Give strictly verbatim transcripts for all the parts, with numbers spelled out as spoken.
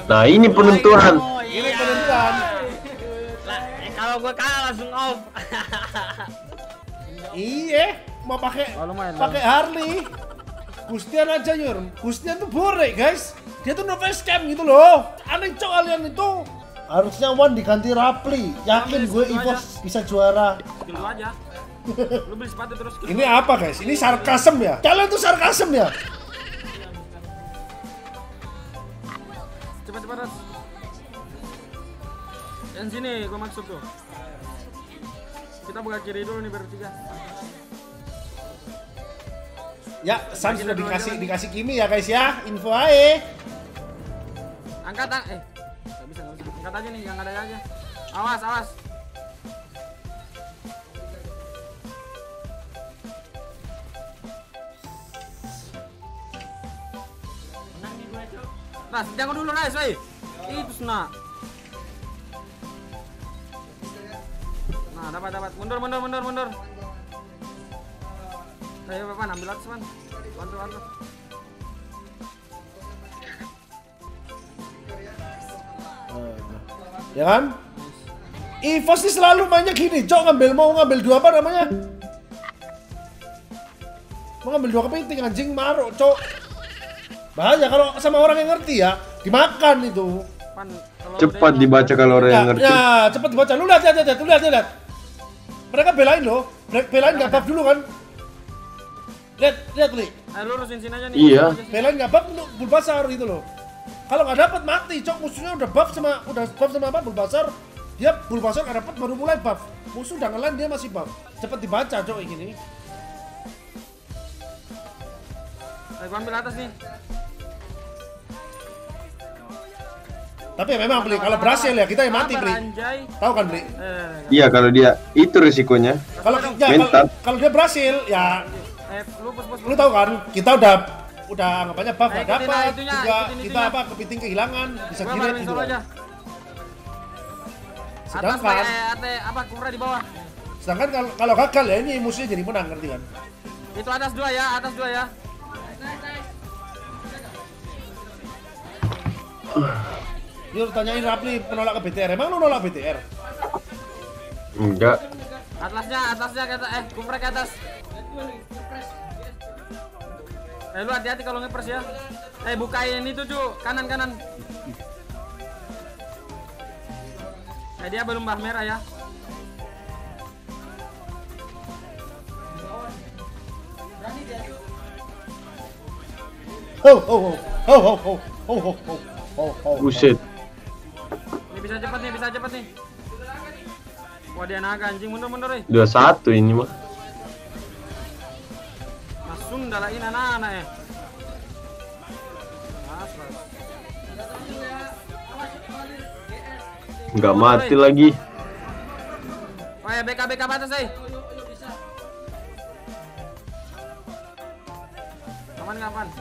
Nah ini penentuan. Oh, iya. Ini penentuan. Lah, eh, kalau gue kalah langsung off. Iya, mau pakai Oh, lumayan, pakai Harley. Gustian aja Yur. Gustian tuh bore guys. Dia tuh no face cam gitu loh. Aneh cok kalian itu. Harusnya Wan diganti Rapli. Yakin gue Evos bisa juara. Skill lu aja. Lu beli sepatu terus skill. Ini apa guys? Ini sarkasem ya? Kalian tuh sarkasem ya? Cepat cepat Ras. Yang sini gua maksud tuh. Kita buka kiri dulu nih bertiga. Ya, San sudah dikasih dikasih Kimi ya guys ya. Info aja. Angkat ang eh. Enggak bisa enggak bisa. Angkat aja nih yang ada aja. Awas awas. Ras, jangan dulu Ras, woi. Itu sena. Nah, dapat dapat. Mundur mundur mundur mundur. Ayo Bapak ambil atas, Man. Bantu bantu. Ya kan? Evos sih selalu mainnya gini, Cok, ngambil mau ngambil dua apa namanya? Mau ngambil dua kepiting anjing maruk, Cok. Bahaya kalau sama orang yang ngerti ya, dimakan itu. Pan, Cepat dibaca kalau orang yang Ya, ngerti. ya, cepat dibaca. Lu lihat, lihat, lihat, lu lihat, lihat. Mereka belain loh, belain nggak buff dulu kan? Lihat, lihat li. Ayo lurusin sini aja nih. Iya. Belain nggak buff untuk Bulbasaur gitu loh. Kalau nggak dapat mati, Cok. Musuhnya udah buff sama udah buff sama apa Bulbasaur. Dia Bulbasaur nggak dapat baru mulai buff. Musuh udah ngelan dia masih buff. Cepat dibaca, Cok, kayak gini. Ayo gua ambil atas nih. Tapi ya memang beli kalau berhasil ya kita yang mati beli. Anjay. Tahu kan beli? Eh, Iya kalau dia itu resikonya. Kalau ya, Mental. kalau kalau dia berhasil ya eh lu pus pus. lu tahu kan kita udah udah anggapannya buff Eh, nggak ikutin dapat itunya, juga ikutin kita itunya. apa kepiting kehilangan bisa Gua kirim malah gitu. solo aja. Atas Sedangkan pakai ate apa kumra di bawah. sedangkan kalau kalau gagal ya ini musuhnya jadi menang ngerti kan? Itu atas dua ya, atas dua ya. Dia tanyain Rapli penolak ke B T R. Emang lu nolak B T R? Enggak. Atlasnya, atlasnya ke atas. Eh, kumra ke atas. Eh, lu hati-hati kalau ngepres ya. Eh, bukain itu, cu. Kanan-kanan. Eh, dia belum bah merah ya. Oh, oh, oh, oh, oh, oh, oh, oh, oh, oh, oh. Buset. Ini bisa cepat nih, bisa cepat nih. Wah, dia naga anjing, mundur-mundur nih. dua satu ini mah. Langsung dalain anak-anak ya. Mas, mas. Enggak mati lagi. Oh ya, B K B K batas eh. Aman nggak aman?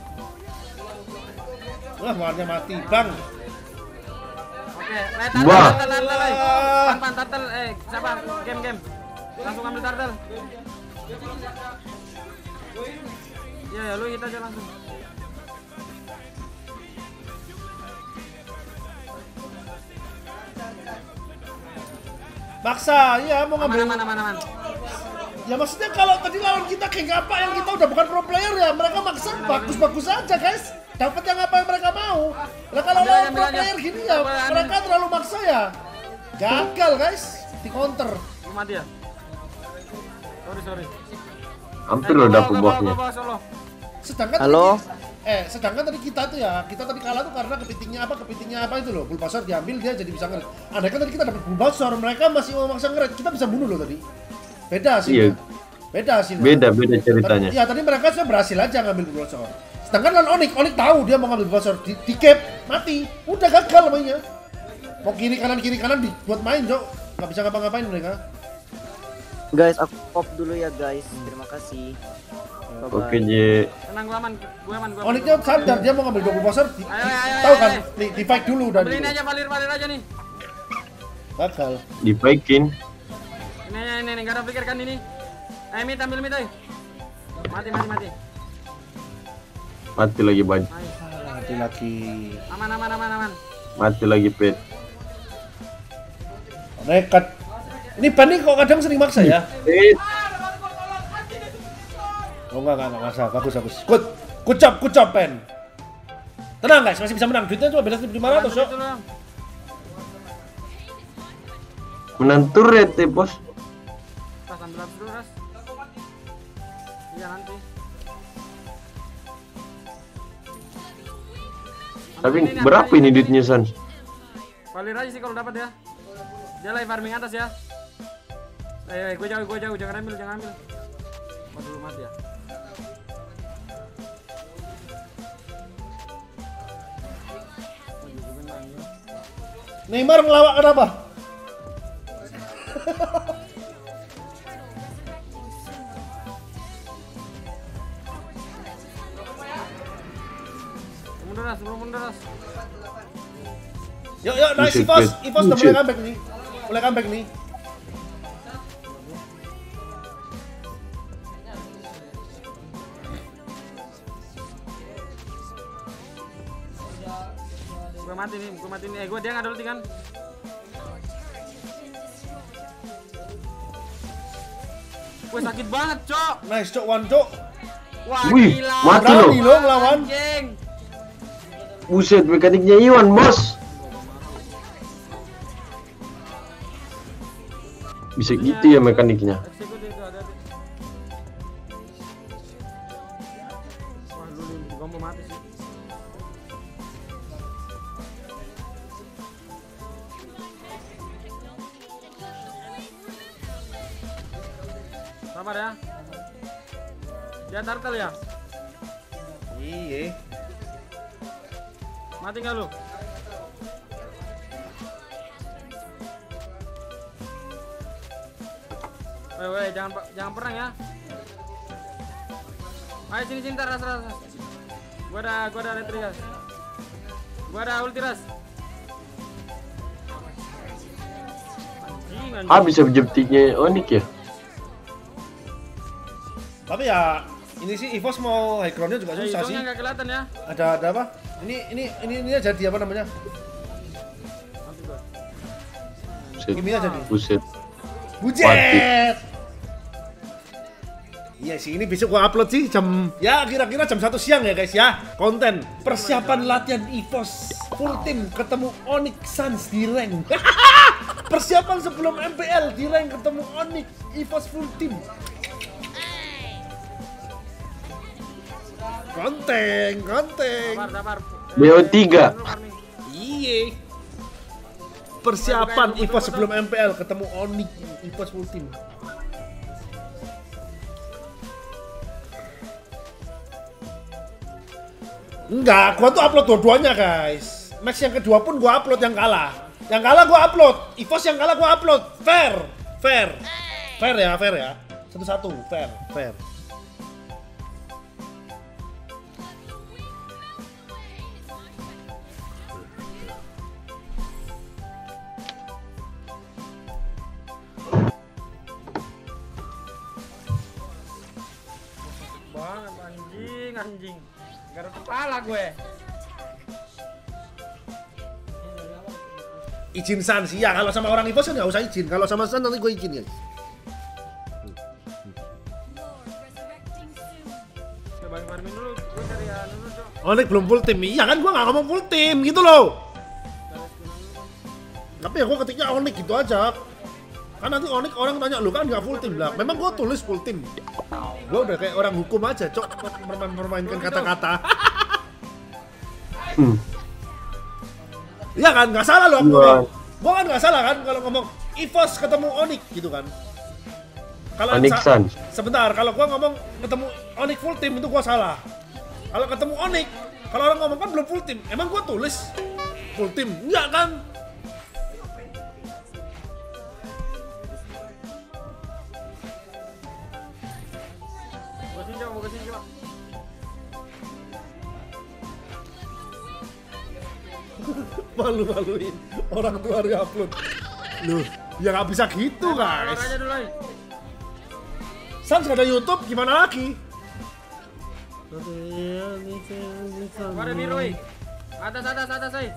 Wah, warnanya mati, Bang. Oke, eh tartel, Wah. tartel, tartel, eh. Pan, pan, tartel, eh, siapa? Game, game. Langsung ambil tartel. Ya, ya, lu hit aja langsung. Maksa, iya mau Aman, ngambil. aman, aman, aman. Ya maksudnya kalau tadi lawan kita kayak apa yang kita udah bukan pro player ya, mereka maksa bagus-bagus aja guys. Dapat yang apa yang mereka mau. Lah kalau Ambil lawan aja, pro ambil aja. player gini ya, Ambil aja. mereka terlalu maksa ya. Gagal guys, di counter. Lu mati ya? Sorry, sorry. Hampir Eh, lo gua dapet bawa, gua bawa, buffnya. gua bawa solo. Sedangkan Halo? tadi, eh sedangkan tadi kita tuh ya, kita tadi kalah tuh karena kepitingnya apa, kepitingnya apa itu loh, Bulbasaur diambil dia jadi bisa ngerit. Andai kan tadi kita dapat Bulbasaur, mereka masih mau maksa ngerit, kita bisa bunuh loh tadi. Beda sih. Iya. Beda sih. Beda beda ceritanya. Iya tadi mereka sudah berhasil aja ngambil Bulbasaur. Sedangkan lawan Onyx, Onyx tahu dia mau ngambil Bulbasaur, di, di cap, mati, udah gagal mainnya. Mau kiri kanan kiri kanan dibuat main Jok, nggak bisa ngapa-ngapain mereka. Guys, aku pop dulu ya guys. Terima kasih. Bye-bye. Oke, J. Tenang, gua aman, gua aman, gua aman. Onyxnya sadar dia mau ngambil dua Bulbasaur, di, Ayo, ayo, ayo, tahu ayo, kan, ayo. di, di fight dulu dan Ambil ini aja, valir, valir aja nih. gagal. Dipaikin. Ini, ini, ini, ini, nggak ada pikir kan ini. Eh, mit, ambil mit, eh. Mati, mati, mati. Mati lagi banyak. Nice. Ah, Mati lagi. Aman aman aman aman. Mati lagi Pit. Nekat. Ini ban nih kok kadang sering maksa ya? Pit. Oh enggak enggak enggak masalah. Bagus bagus. Good. Kucap kucap pen. Tenang guys, masih bisa menang. Duitnya cuma beda seribu lima ratus yo. Menang turret ya bos. Ras ambil dulu Ras. Iya nanti. Tapi berapa ini duitnya San? Paling aja sih kalau dapat ya. Dia lagi farming atas ya. Eh, gue jauh, gue jauh, jangan ambil, jangan ambil. Oh, dulu mati ya. Neymar ngelawak kenapa? Mundur Ras, mundur Ras. Yuk yuk nice Buset, Ivos, Pit. Ivos udah Buset. mulai comeback nih. Mulai comeback nih. Gue mati nih, gue mati nih. Eh, gue dia nggak ada ulti kan? Gue sakit banget, Cok. Nice cok one cok. Wah, Wih, gila. mati Berani loh. lo ngelawan. Anjing. Buset, mekaniknya Iwan bos. Bisa gitu ya mekaniknya. Eksekutif itu ada. Wah, lu juga mau mati sih. Sabar ya. Dia turtle ya? Iya. Mati nggak lu? Woi, woi, jangan jangan perang ya. Ayo sini sini ras ras. Gua ada gua ada retri ras. Gua ada ulti ras. Anjing anjing. Ah bisa jeptiknya Onyx ya? Tapi ya ini sih Ivos mau high groundnya juga Ya, susah sih. hidungnya nggak kelihatan ya. Ada ada apa? Ini ini ini ini jadi apa namanya? Nanti gua. Buset. Ini aja nih. Buset. Bujet. Iya sih, ini besok gua upload sih jam ya kira-kira jam satu siang ya guys ya. Konten persiapan latihan Ivos full team ketemu Onyx Suns di rank. Persiapan sebelum M P L di rank ketemu Onyx Ivos full team. Konten, konten. Sabar sabar. B O tiga. Iya. Persiapan Ivos sebelum M P L ketemu Onyx Ivos full team. Enggak, gua tuh upload dua-duanya guys. Match yang kedua pun gua upload yang kalah. Yang kalah gua upload. Ivos yang kalah gua upload. Fair, fair, fair ya, fair ya. Satu-satu, fair, fair. Banget anjing anjing. Gak ada kepala gue. Izin San sih ya, kalau sama orang Ivos kan nggak usah izin. Kalau sama San nanti gue izin ya. Coba farming dulu, gue cari ya dulu Cok. Onyx belum full team, iya kan gue nggak ngomong full team gitu loh. Tapi ya gue ketiknya Onyx gitu aja. Kan nanti Onyx orang tanya lu kan nggak full team lah. Memang gue tulis full team. Gue udah kayak orang hukum aja, cok, mempermainkan kata-kata. Hmm. Iya kan, nggak salah loh aku Iya. ngomong. Gue kan nggak salah kan kalau ngomong Ivos ketemu Onyx gitu kan. Kalau Onyx sa- Suns. sebentar, kalau gue ngomong ketemu Onyx full team itu gue salah. Kalau ketemu Onyx, kalau orang ngomong kan belum full team. Emang gue tulis full team? Enggak kan? Gue sini Cok, gue sini Cok. Malu-maluin orang tua upload. Loh, ya nggak bisa gitu Keluar guys. aja dulu ay. Sans nggak ada YouTube, gimana lagi? Gua ada biru ay. Atas, atas, atas, eh.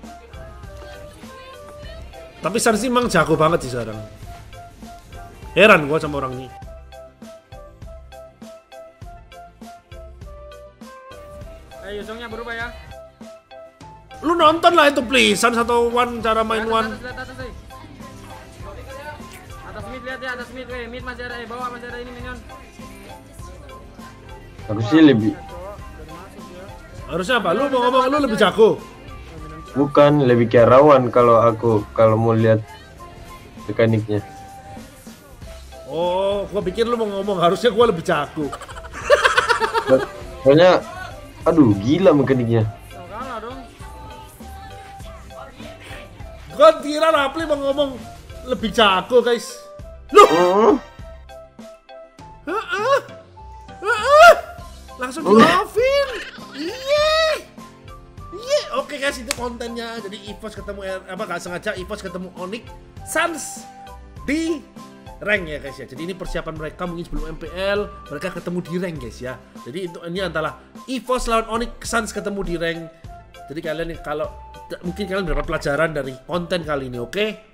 Tapi Sans ini emang jago banget sih sekarang. Heran gua sama orang ini. Eh, Yusungnya berubah ya. Lu nonton lah itu please, Sans atau One cara main Atas, One. atas, lihat atas, eh. Atas mid, lihat ya, atas mid, weh. Mid masih ada, eh. Bawah masih ada ini minion. Aku sih lebih Harusnya apa? Lu mau ngomong lu lebih jago. bukan lebih kayak rawan kalau aku kalau mau lihat mekaniknya. Oh, gua pikir lu mau ngomong harusnya gua lebih jago. Soalnya aduh gila mekaniknya. Oh, kalah dong. Gua kira Rapli mau ngomong lebih jago, guys. Loh, Hmm. heeh. Heeh. Langsung di offin. Iya. Iya, oke guys, itu kontennya. Jadi EVOS ketemu apa gak sengaja EVOS ketemu Onyx Sans di rank ya guys ya. Jadi ini persiapan mereka mungkin sebelum M P L mereka ketemu di rank guys ya. Jadi itu ini antara EVOS lawan Onyx Sans ketemu di rank. Jadi kalian kalau mungkin kalian dapat pelajaran dari konten kali ini, oke?